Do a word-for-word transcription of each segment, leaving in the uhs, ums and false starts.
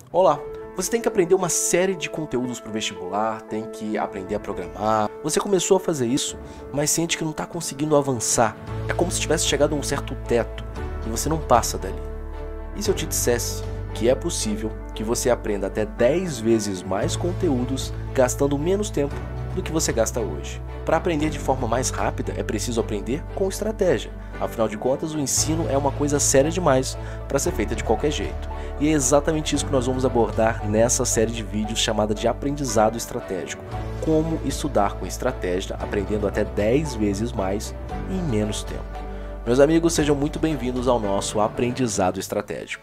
Olá! Você tem que aprender uma série de conteúdos para o vestibular, tem que aprender a programar. Você começou a fazer isso, mas sente que não está conseguindo avançar. É como se tivesse chegado a um certo teto e você não passa dali. E se eu te dissesse que é possível que você aprenda até dez vezes mais conteúdos gastando menos tempo do que você gasta hoje? Para aprender de forma mais rápida, é preciso aprender com estratégia. Afinal de contas, o ensino é uma coisa séria demais para ser feita de qualquer jeito. E é exatamente isso que nós vamos abordar nessa série de vídeos chamada de Aprendizado Estratégico. Como estudar com estratégia, aprendendo até dez vezes mais em menos tempo. Meus amigos, sejam muito bem-vindos ao nosso Aprendizado Estratégico.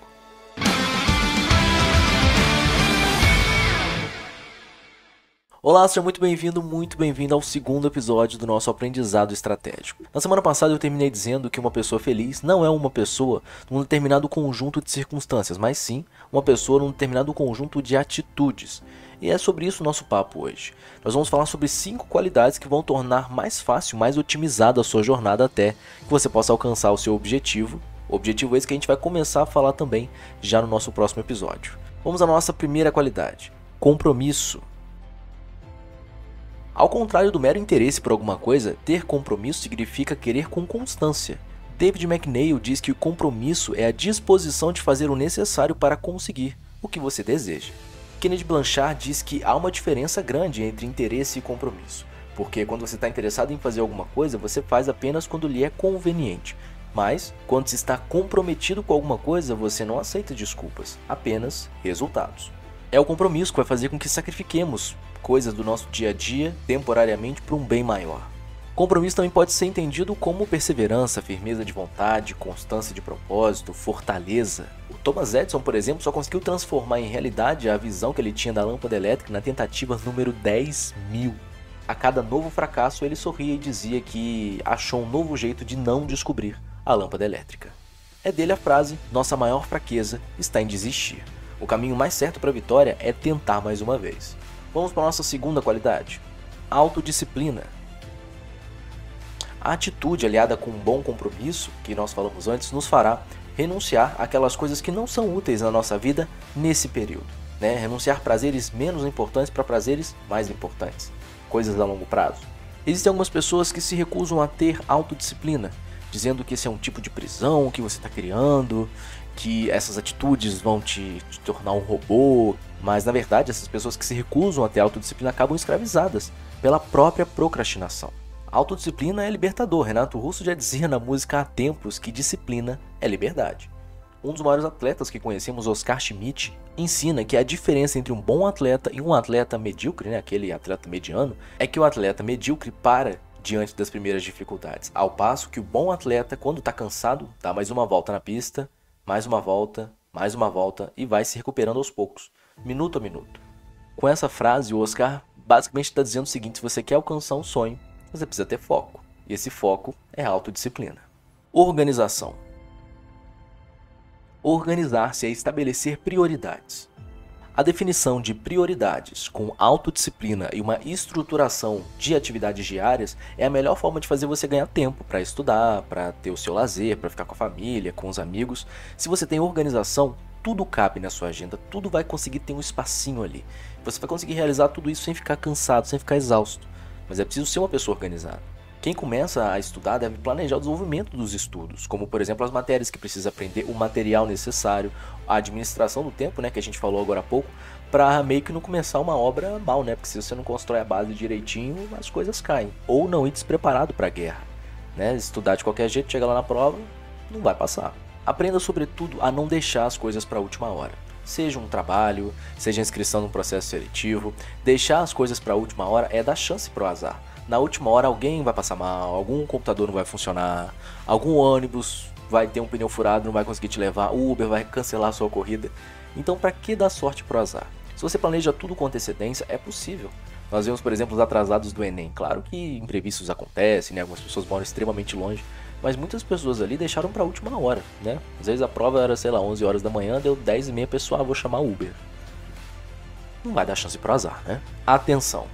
Olá, seja muito bem-vindo, muito bem-vindo ao segundo episódio do nosso Aprendizado Estratégico. Na semana passada eu terminei dizendo que uma pessoa feliz não é uma pessoa num determinado conjunto de circunstâncias, mas sim uma pessoa num determinado conjunto de atitudes. E é sobre isso o nosso papo hoje. Nós vamos falar sobre cinco qualidades que vão tornar mais fácil, mais otimizada a sua jornada até que você possa alcançar o seu objetivo. O objetivo esse que a gente vai começar a falar também já no nosso próximo episódio. Vamos à nossa primeira qualidade: compromisso. Ao contrário do mero interesse por alguma coisa, ter compromisso significa querer com constância. David McNeil diz que o compromisso é a disposição de fazer o necessário para conseguir o que você deseja. Kennedy Blanchard diz que há uma diferença grande entre interesse e compromisso, porque quando você está interessado em fazer alguma coisa, você faz apenas quando lhe é conveniente. Mas, quando se está comprometido com alguma coisa, você não aceita desculpas, apenas resultados. É o compromisso que vai fazer com que sacrifiquemos coisas do nosso dia a dia temporariamente para um bem maior. Compromisso também pode ser entendido como perseverança, firmeza de vontade, constância de propósito, fortaleza. O Thomas Edison, por exemplo, só conseguiu transformar em realidade a visão que ele tinha da lâmpada elétrica na tentativa número dez mil. A cada novo fracasso ele sorria e dizia que achou um novo jeito de não descobrir a lâmpada elétrica. É dele a frase: nossa maior fraqueza está em desistir. O caminho mais certo para a vitória é tentar mais uma vez. Vamos para a nossa segunda qualidade: autodisciplina. A atitude aliada com um bom compromisso, que nós falamos antes, nos fará renunciar àquelas coisas que não são úteis na nossa vida nesse período. Né? Renunciar prazeres menos importantes para prazeres mais importantes, coisas a longo prazo. Existem algumas pessoas que se recusam a ter autodisciplina, dizendo que esse é um tipo de prisão que você está criando, que essas atitudes vão te, te tornar um robô, mas na verdade essas pessoas que se recusam a ter autodisciplina acabam escravizadas pela própria procrastinação. Autodisciplina é libertador. Renato Russo já dizia na música há tempos que disciplina é liberdade. Um dos maiores atletas que conhecemos, Oscar Schmidt, ensina que a diferença entre um bom atleta e um atleta medíocre, né, aquele atleta mediano, é que o atleta medíocre para diante das primeiras dificuldades, ao passo que o bom atleta, quando está cansado, dá mais uma volta na pista, mais uma volta, mais uma volta e vai se recuperando aos poucos, minuto a minuto. Com essa frase, o Oscar basicamente está dizendo o seguinte: se você quer alcançar um sonho, você precisa ter foco. E esse foco é a autodisciplina. Organização. Organizar-se é estabelecer prioridades. A definição de prioridades com autodisciplina e uma estruturação de atividades diárias é a melhor forma de fazer você ganhar tempo para estudar, para ter o seu lazer, para ficar com a família, com os amigos. Se você tem organização, tudo cabe na sua agenda, tudo vai conseguir ter um espacinho ali. Você vai conseguir realizar tudo isso sem ficar cansado, sem ficar exausto. Mas é preciso ser uma pessoa organizada. Quem começa a estudar deve planejar o desenvolvimento dos estudos, como por exemplo as matérias que precisa aprender, o material necessário, a administração do tempo, né, que a gente falou agora há pouco, para meio que não começar uma obra mal, né, porque se você não constrói a base direitinho, as coisas caem. Ou não ir despreparado para a guerra, né, estudar de qualquer jeito, chega lá na prova, não vai passar. Aprenda sobretudo a não deixar as coisas para a última hora. Seja um trabalho, seja inscrição num processo seletivo, deixar as coisas para a última hora é dar chance para o azar. Na última hora alguém vai passar mal, algum computador não vai funcionar, algum ônibus vai ter um pneu furado, não vai conseguir te levar, o Uber vai cancelar a sua corrida. Então para que dar sorte pro azar? Se você planeja tudo com antecedência, é possível. Nós vemos, por exemplo, os atrasados do Enem. Claro que imprevistos acontecem, né? Algumas pessoas moram extremamente longe, mas muitas pessoas ali deixaram para a última hora, né? Às vezes a prova era, sei lá, onze horas da manhã, deu dez e meia, pessoal, ah, vou chamar Uber. Não vai dar chance pro azar, né? Atenção.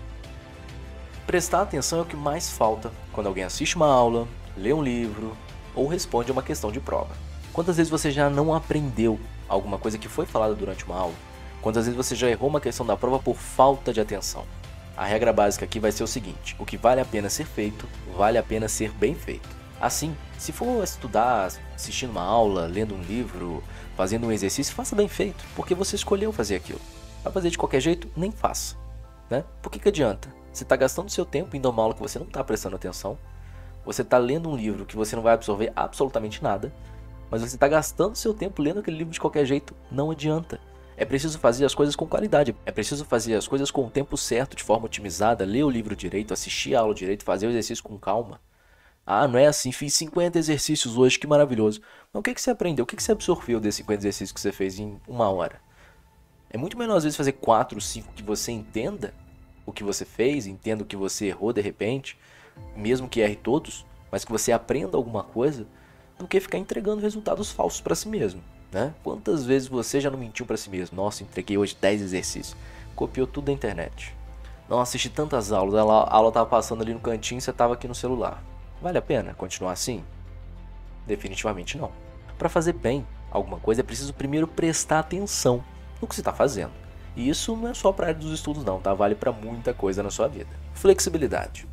Prestar atenção é o que mais falta quando alguém assiste uma aula, lê um livro ou responde a uma questão de prova. Quantas vezes você já não aprendeu alguma coisa que foi falada durante uma aula? Quantas vezes você já errou uma questão da prova por falta de atenção? A regra básica aqui vai ser o seguinte: o que vale a pena ser feito, vale a pena ser bem feito. Assim, se for estudar, assistindo uma aula, lendo um livro, fazendo um exercício, faça bem feito, porque você escolheu fazer aquilo. Vai fazer de qualquer jeito? Nem faça, né? Por que que adianta? Você está gastando seu tempo indo a uma aula que você não está prestando atenção, você está lendo um livro que você não vai absorver absolutamente nada, mas você está gastando seu tempo lendo aquele livro de qualquer jeito, não adianta. É preciso fazer as coisas com qualidade, é preciso fazer as coisas com o tempo certo, de forma otimizada, ler o livro direito, assistir a aula direito, fazer o exercício com calma. Ah, não é assim, fiz cinquenta exercícios hoje, que maravilhoso. Mas o que que você aprendeu? O que que você absorveu desses cinquenta exercícios que você fez em uma hora? É muito melhor às vezes fazer quatro, cinco que você entenda o que você fez, entenda o que você errou de repente, mesmo que erre todos, mas que você aprenda alguma coisa, do que ficar entregando resultados falsos para si mesmo, né? Quantas vezes você já não mentiu para si mesmo? Nossa, entreguei hoje dez exercícios. Copiou tudo da internet. Não assisti tantas aulas, a aula estava passando ali no cantinho e você estava aqui no celular. Vale a pena continuar assim? Definitivamente não. Para fazer bem alguma coisa é preciso primeiro prestar atenção no que você está fazendo. E isso não é só para a área dos estudos não, tá? Vale para muita coisa na sua vida. Flexibilidade.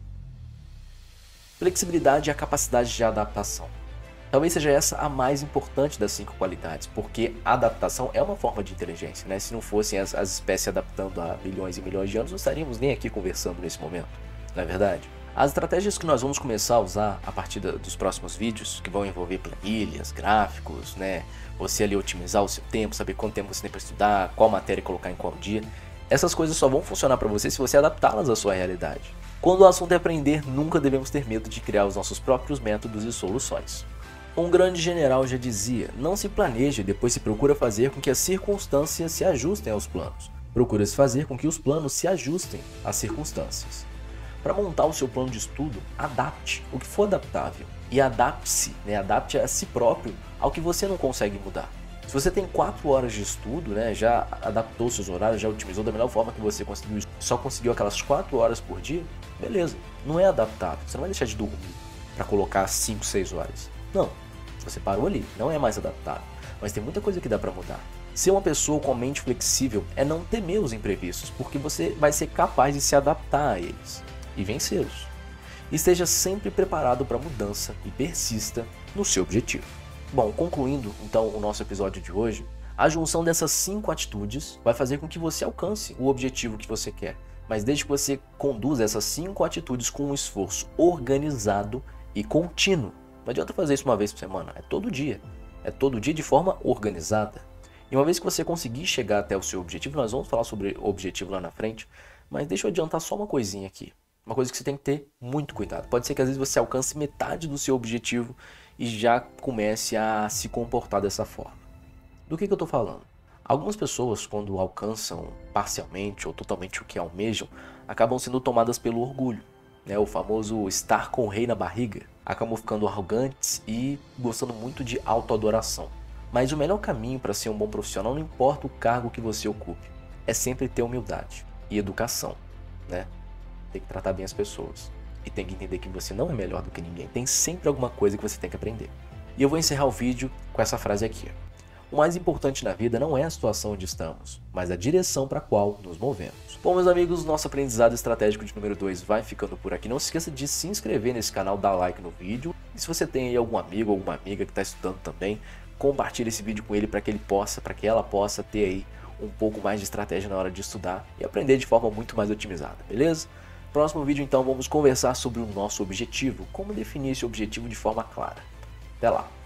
Flexibilidade é a capacidade de adaptação. Talvez seja essa a mais importante das cinco qualidades, porque a adaptação é uma forma de inteligência, né? Se não fossem as, as espécies adaptando há milhões e milhões de anos, não estaríamos nem aqui conversando nesse momento, não é verdade? As estratégias que nós vamos começar a usar a partir da, dos próximos vídeos, que vão envolver planilhas, gráficos, né? Você ali otimizar o seu tempo, saber quanto tempo você tem para estudar, qual matéria colocar em qual dia. Essas coisas só vão funcionar para você se você adaptá-las à sua realidade. Quando o assunto é aprender, nunca devemos ter medo de criar os nossos próprios métodos e soluções. Um grande general já dizia: não se planeja e depois se procura fazer com que as circunstâncias se ajustem aos planos. Procura-se fazer com que os planos se ajustem às circunstâncias. Para montar o seu plano de estudo, adapte o que for adaptável. E adapte-se, né? Adapte a si próprio ao que você não consegue mudar. Se você tem quatro horas de estudo, né, já adaptou seus horários, já otimizou da melhor forma que você conseguiu, só conseguiu aquelas quatro horas por dia, beleza, não é adaptável. Você não vai deixar de dormir para colocar cinco, seis horas. Não, você parou ali, não é mais adaptável. Mas tem muita coisa que dá para mudar. Ser uma pessoa com a mente flexível é não temer os imprevistos, porque você vai ser capaz de se adaptar a eles e vencê-los. Esteja sempre preparado para a mudança e persista no seu objetivo. Bom, concluindo então o nosso episódio de hoje, a junção dessas cinco atitudes vai fazer com que você alcance o objetivo que você quer, mas desde que você conduza essas cinco atitudes com um esforço organizado e contínuo. Não adianta fazer isso uma vez por semana, é todo dia, é todo dia de forma organizada. E uma vez que você conseguir chegar até o seu objetivo, nós vamos falar sobre o objetivo lá na frente, mas deixa eu adiantar só uma coisinha aqui. Uma coisa que você tem que ter muito cuidado. Pode ser que às vezes você alcance metade do seu objetivo e já comece a se comportar dessa forma. Do que que eu estou falando? Algumas pessoas, quando alcançam parcialmente ou totalmente o que almejam, acabam sendo tomadas pelo orgulho, né? O famoso estar com o rei na barriga. Acabam ficando arrogantes e gostando muito de autoadoração. Mas o melhor caminho para ser um bom profissional, não importa o cargo que você ocupe, é sempre ter humildade e educação, né? Tem que tratar bem as pessoas. E tem que entender que você não é melhor do que ninguém. Tem sempre alguma coisa que você tem que aprender. E eu vou encerrar o vídeo com essa frase aqui. O mais importante na vida não é a situação onde estamos, mas a direção para a qual nos movemos. Bom, meus amigos, nosso aprendizado estratégico de número dois vai ficando por aqui. Não se esqueça de se inscrever nesse canal, dar like no vídeo. E se você tem aí algum amigo ou alguma amiga que está estudando também, compartilhe esse vídeo com ele para que ele possa, para que ela possa ter aí um pouco mais de estratégia na hora de estudar e aprender de forma muito mais otimizada, beleza? Próximo vídeo, então, vamos conversar sobre o nosso objetivo, como definir esse objetivo de forma clara. Até lá!